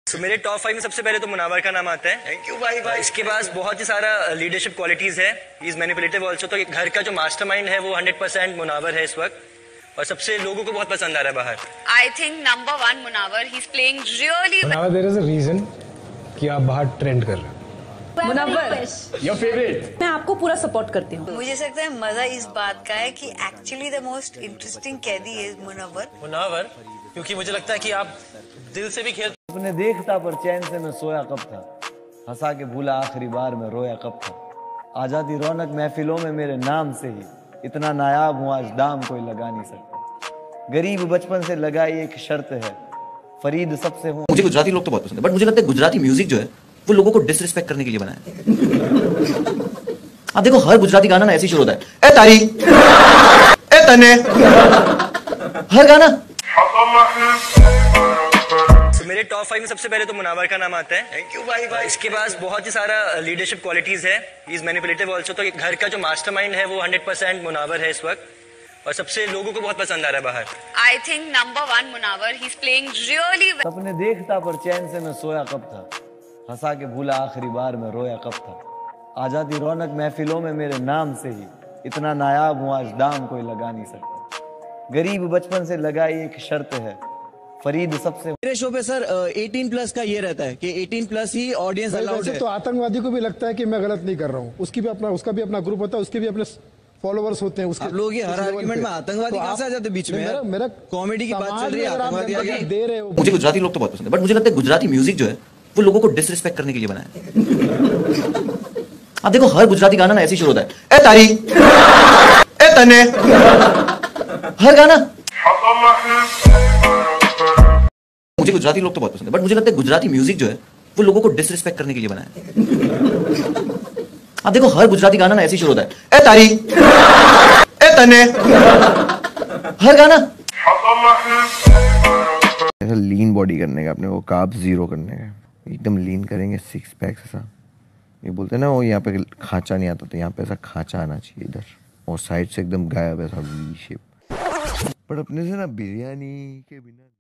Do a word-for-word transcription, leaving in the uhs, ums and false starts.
तो मेरे top five में सबसे पहले तो मुनावर का नाम आता है। थैंक यू भाई भाई। इसके पास बहुत ही सारा लीडरशिप क्वालिटीज है। He is manipulative also. तो घर का जो मास्टरमाइंड है वो हंड्रेड परसेंट मुनावर है इस वक्त, और सबसे लोगों को बहुत पसंद आ रहा है बाहर। I think number one Munawar, he's playing really well. Munawar, there is a reason कि आप बाहर ट्रेंड कर रहे हैं। Munawwar, Your favorite? मैं आपको पूरा सपोर्ट करती हूँ। मुझे लगता है मजा इस बात का है कि एक्चुअली द मोस्ट इंटरेस्टिंग कैदी इज मुनव्वर। मुनावर, क्योंकि मुझे लगता है कि आप दिल से भी खेल। अपने देखता पर चैन से मैं सोया कब था, हंसा के भूला आखिरी बार मैं रोया कब था। आ जाती रौनक महफिलों में मेरे नाम से ही, इतना नायाब हूँ आज दाम कोई लगा नहीं सकता। गरीब बचपन से लगाई एक शर्त है, फरीद सबसे हूँ। मुझे गुजराती लोग तो बहुत पसंद है, बट मुझे लगता है गुजराती म्यूजिक जो है वो लोगों को डिसरिस्पेक्ट करने के लिए बना है। आप देखो हर गुजराती गाना ना ऐसे शुरू होता है, ए तारी, ए तने, हर गाना। तो मेरे टॉप फाइव में सबसे पहले तो मुनावर का नाम आता है। थैंक यू भाई भाई। इसके पास बहुत ही सारा लीडरशिप क्वालिटीज है। He is manipulative also. तो घर का जो मास्टरमाइंड है वो हंड्रेड परसेंट मुनावर है इस वक्त, और सबसे लोगों को बहुत पसंद आ रहा है बाहर। I think number one Munawar, he's playing really well. अपने देखता पर चैन से मैं सोया कब था, हंसा के भूला आखिरी बार मैं रोया कब था। आ जाती रौनक महफिलों में मेरे नाम से ही, इतना नायाब हूँ आज दाम कोई लगा नहीं सकता। गरीब बचपन से लगाई एक शर्त है, फरीद सबसे। मेरे शो पे सर अठारह प्लस का ये रहता है कि अठारह प्लस ही ऑडियंस अलाउड है। तो आतंकवादी को भी लगता है कि मैं गलत नहीं कर रहा हूँ, उसकी भी अपना उसका भी अपना ग्रुप होता है, उसके भी अपने फॉलोवर्स होते हैं। उसके आप लोग ये हर आर्गुमेंट में आतंकवादी कहाँ से आ जाते बीच में? मेरा मेरा कॉमेडी की बात चल रही है, आतंकवादी आ गया। दे रहे हो। मुझे गुजराती लोग तो बहुत पसंद है, बट मुझे लगता है गुजराती म्यूजिक जो है वो लोगों को डिसरिस्पेक्ट करने के लिए बना है। आप देखो हर गुजराती गाना ना ऐसे शुरू होता है, ए तारी, ए तने, हर गाना। मुझे गुजराती लोग तो बहुत पसंद है, बट मुझे लगता है गुजराती म्यूजिक जो है वो लोगों को डिसरिस्पेक्ट करने के लिए बना है। आप देखो हर गुजराती गाना ना ऐसे शुरू होता है, ए तारी, ए तने, हर गाना। ऐसा लीन बॉडी करने का, अपने को कार्ब्स जीरो करने का, एकदम लीन करेंगे, सिक्स पैक ऐसा। ये बोलते हैं ना वो यहाँ पे खांचा नहीं आता, तो यहाँ पे ऐसा खांचा आना चाहिए इधर, और साइड से एकदम गायब ऐसा वी शेप। पर अपने से ना बिरयानी के बिना